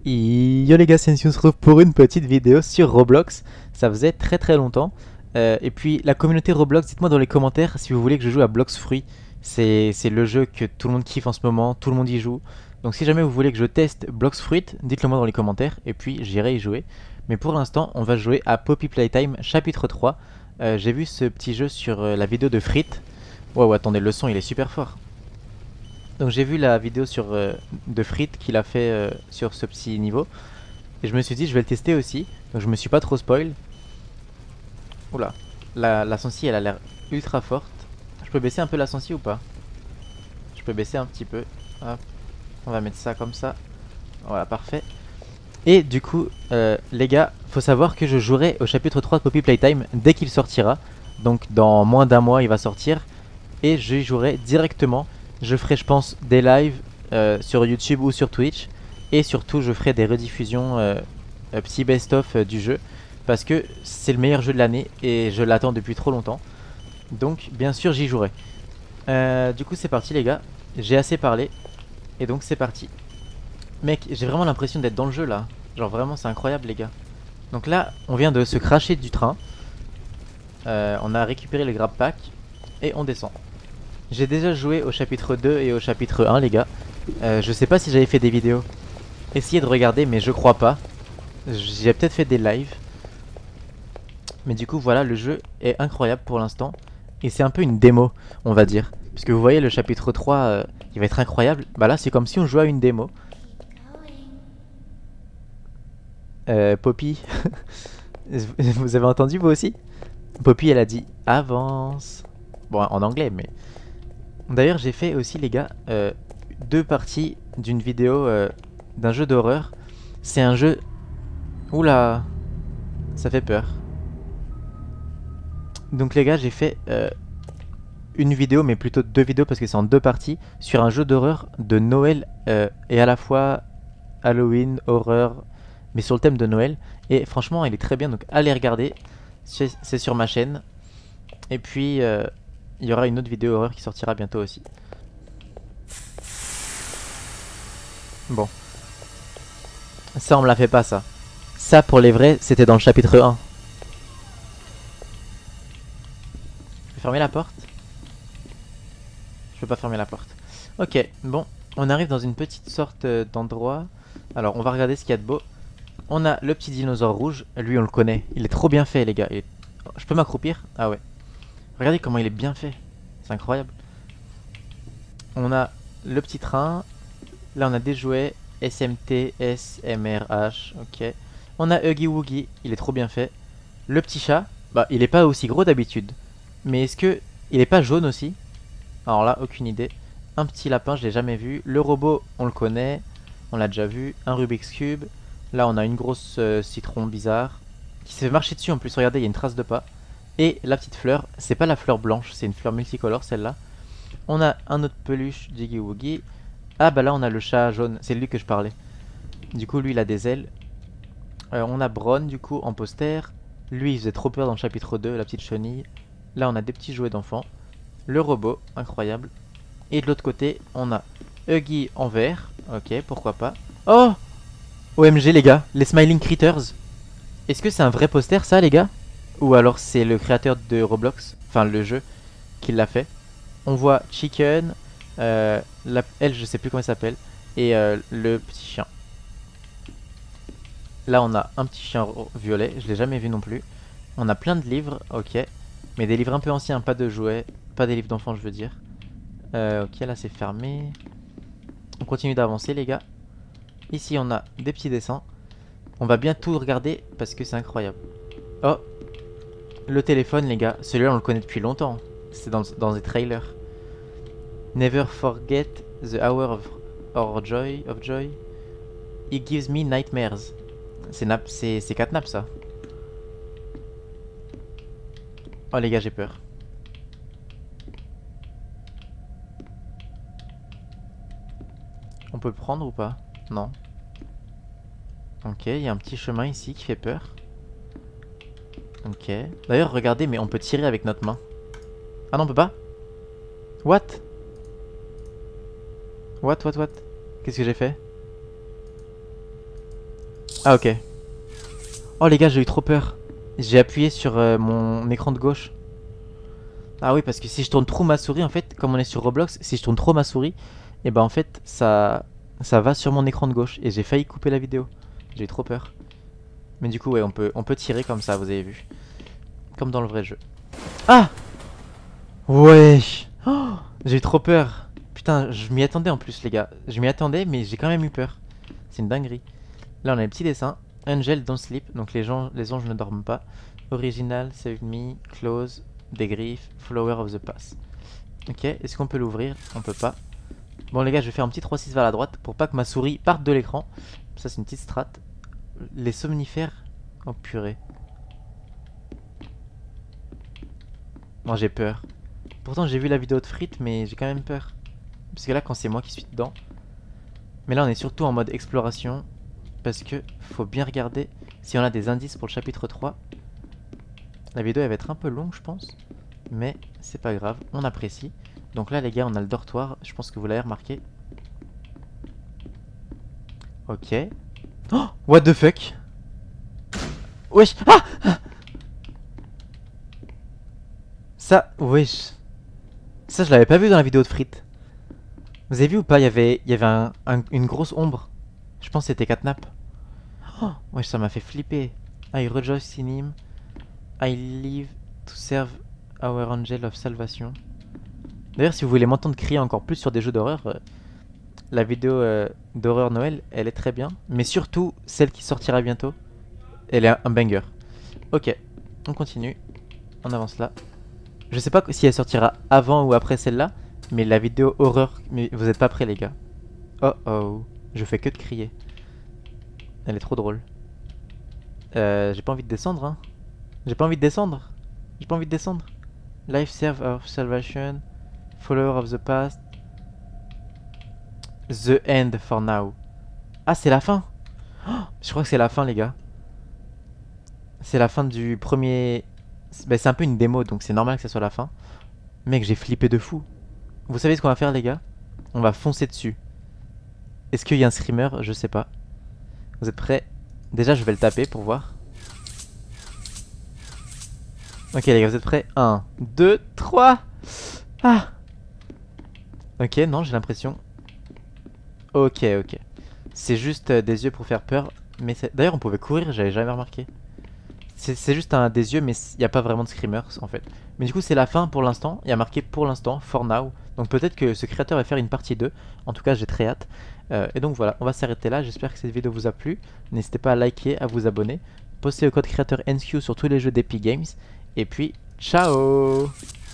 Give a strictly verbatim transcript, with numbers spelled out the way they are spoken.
Yo les gars, c'est Nsi, on se retrouve pour une petite vidéo sur Roblox. Ça faisait très très longtemps. Euh, et puis la communauté Roblox, dites-moi dans les commentaires si vous voulez que je joue à Blox Fruit. C'est c'est le jeu que tout le monde kiffe en ce moment, tout le monde y joue. Donc si jamais vous voulez que je teste Blox Fruit, dites-le moi dans les commentaires et puis j'irai y jouer. Mais pour l'instant, on va jouer à Poppy Playtime chapitre trois. Euh, J'ai vu ce petit jeu sur euh, la vidéo de Frit. Wow, attendez, le son il est super fort. Donc j'ai vu la vidéo sur, euh, de Frit qu'il a fait euh, sur ce petit niveau. Et je me suis dit je vais le tester aussi. Donc je me suis pas trop spoil. Oula, la, la sensi elle a l'air ultra forte. Je peux baisser un peu la sensi ou pas? Je peux baisser un petit peu. Hop. On va mettre ça comme ça. Voilà, parfait. Et du coup, euh, les gars, faut savoir que je jouerai au chapitre trois de Poppy Playtime dès qu'il sortira. Donc dans moins d'un mois il va sortir. Et je jouerai directement. Je ferai je pense des lives euh, sur YouTube ou sur Twitch. Et surtout je ferai des rediffusions euh, euh, petits best-of euh, du jeu. Parce que c'est le meilleur jeu de l'année et je l'attends depuis trop longtemps. Donc bien sûr j'y jouerai. euh, Du coup c'est parti les gars. J'ai assez parlé. Et donc c'est parti. Mec, j'ai vraiment l'impression d'être dans le jeu là. Genre vraiment c'est incroyable les gars. Donc là on vient de se cracher du train. euh, On a récupéré le grab pack. Et on descend. J'ai déjà joué au chapitre deux et au chapitre un les gars. euh, Je sais pas si j'avais fait des vidéos. Essayez de regarder mais je crois pas. J'ai peut-être fait des lives. Mais du coup voilà, le jeu est incroyable pour l'instant. Et c'est un peu une démo on va dire. Puisque vous voyez le chapitre trois euh, il va être incroyable. Bah là c'est comme si on jouait à une démo. euh, Poppy. Vous avez entendu vous aussi? Poppy elle a dit avance. Bon en anglais mais... D'ailleurs j'ai fait aussi les gars euh, deux parties d'une vidéo euh, d'un jeu d'horreur. C'est un jeu... Oula, ça fait peur. Donc les gars j'ai fait euh, une vidéo mais plutôt deux vidéos parce que c'est en deux parties. Sur un jeu d'horreur de Noël euh, et à la fois Halloween, horreur, mais sur le thème de Noël. Et franchement il est très bien donc allez regarder. C'est sur ma chaîne. Et puis euh, il y aura une autre vidéo horreur qui sortira bientôt aussi. Bon. Ça on me l'a fait pas ça. Ça pour les vrais c'était dans le chapitre un. Je peux fermer la porte? Je peux pas fermer la porte. Ok, bon. On arrive dans une petite sorte euh, d'endroit. Alors on va regarder ce qu'il y a de beau. On a le petit dinosaure rouge. Lui on le connaît. Il est trop bien fait les gars. Il est... Je peux m'accroupir? Ah ouais. Regardez comment il est bien fait. C'est incroyable. On a le petit train. Là on a des jouets. S M T, S M R H. Ok. On a Huggy Wuggy. Il est trop bien fait. Le petit chat. Bah il est pas aussi gros d'habitude. Mais est-ce que... Il est pas jaune aussi? Alors là aucune idée. Un petit lapin je l'ai jamais vu. Le robot on le connaît. On l'a déjà vu. Un Rubik's Cube. Là on a une grosse euh, citron bizarre. Qui s'est fait marcher dessus en plus. Regardez il y a une trace de pas. Et la petite fleur. C'est pas la fleur blanche. C'est une fleur multicolore celle-là. On a un autre peluche Jiggy Wuggy. Ah bah là on a le chat jaune, c'est lui que je parlais. Du coup lui il a des ailes. euh, On a Bron du coup en poster. Lui il faisait trop peur dans le chapitre deux, la petite chenille. Là on a des petits jouets d'enfants. Le robot, incroyable. Et de l'autre côté on a Huggy en vert. Ok, pourquoi pas. Oh, O M G les gars, les Smiling Critters. Est-ce que c'est un vrai poster ça les gars? Ou alors c'est le créateur de Roblox, enfin le jeu, qui l'a fait. On voit Chicken, euh, la, elle je sais plus comment elle s'appelle, et euh, le petit chien. Là on a un petit chien violet, je l'ai jamais vu non plus. On a plein de livres, ok. Mais des livres un peu anciens, pas de jouets, pas des livres d'enfants je veux dire. euh, Ok là c'est fermé. On continue d'avancer les gars. Ici on a des petits dessins. On va bien tout regarder parce que c'est incroyable. Oh, le téléphone les gars, celui-là on le connaît depuis longtemps. C'est dans, dans des trailers. Never forget the hour of, or joy, of joy. It gives me nightmares. C'est Catnap ça. Oh les gars j'ai peur. On peut le prendre ou pas? Non. Ok, il y a un petit chemin ici qui fait peur. Ok. D'ailleurs regardez mais on peut tirer avec notre main. Ah non on peut pas? What? What what what? Qu'est-ce que j'ai fait? Ah ok. Oh les gars, j'ai eu trop peur. J'ai appuyé sur euh, mon écran de gauche. Ah oui, parce que si je tourne trop ma souris, en fait, comme on est sur Roblox, si je tourne trop ma souris, et ben en fait, ça, ça va sur mon écran de gauche. Et j'ai failli couper la vidéo. J'ai eu trop peur. Mais du coup, ouais, on peut, on peut tirer comme ça, vous avez vu. Comme dans le vrai jeu. Ah! Ouais! Oh, j'ai eu trop peur. Putain, je m'y attendais en plus, les gars. Je m'y attendais, mais j'ai quand même eu peur. C'est une dinguerie. Là, on a les petits dessins. Angel don't sleep, donc les, gens, les anges ne dorment pas. Original, save me, close, des griffes, flower of the pass. Ok, est-ce qu'on peut l'ouvrir? On peut pas. Bon les gars, je vais faire un petit trois six vers la droite pour pas que ma souris parte de l'écran. Ça c'est une petite strat. Les somnifères. Oh purée. Moi j'ai peur. Pourtant j'ai vu la vidéo de Frites, mais j'ai quand même peur. Parce que là quand c'est moi qui suis dedans. Mais là on est surtout en mode exploration. Parce que faut bien regarder si on a des indices pour le chapitre trois. La vidéo elle va être un peu longue je pense. Mais c'est pas grave, on apprécie. Donc là les gars on a le dortoir, je pense que vous l'avez remarqué. Ok. Oh, what the fuck. Wesh. Ah, ah. Ça, wesh. Ça je l'avais pas vu dans la vidéo de Frites. Vous avez vu ou pas, il y avait, il y avait un, un, une grosse ombre. Je pense que c'était Catnap. Oh, wesh, ça m'a fait flipper. I rejoice in him. I live to serve our angel of salvation. D'ailleurs, si vous voulez m'entendre crier encore plus sur des jeux d'horreur, euh, la vidéo euh, d'horreur Noël, elle est très bien. Mais surtout, celle qui sortira bientôt, elle est un, un banger. Ok, on continue. On avance là. Je sais pas si elle sortira avant ou après celle-là, mais la vidéo horreur... Mais vous êtes pas prêts les gars. Oh oh, je fais que de crier. Elle est trop drôle. Euh, j'ai pas envie de descendre, hein. J'ai pas envie de descendre. J'ai pas envie de descendre. Life serve of salvation. Follower of the past. The end for now. Ah, c'est la fin. Oh, je crois que c'est la fin, les gars. C'est la fin du premier... Bah, c'est un peu une démo, donc c'est normal que ça soit la fin. Mec, j'ai flippé de fou. Vous savez ce qu'on va faire, les gars? On va foncer dessus. Est-ce qu'il y a un screamer? Je sais pas. Vous êtes prêts? Déjà, je vais le taper pour voir. Ok, les gars, vous êtes prêts? un, deux, trois. Ah. Ok, non, j'ai l'impression. Ok, ok. C'est juste euh, des yeux pour faire peur. Mais d'ailleurs, on pouvait courir, j'avais jamais remarqué. C'est juste un des yeux, mais il n'y a pas vraiment de screamers en fait. Mais du coup, c'est la fin pour l'instant. Il y a marqué pour l'instant, for now. Donc peut-être que ce créateur va faire une partie deux. En tout cas, j'ai très hâte. Euh, et donc voilà, on va s'arrêter là. J'espère que cette vidéo vous a plu. N'hésitez pas à liker, à vous abonner. Postez le code créateur N S Q sur tous les jeux d'Epic Games. Et puis, ciao!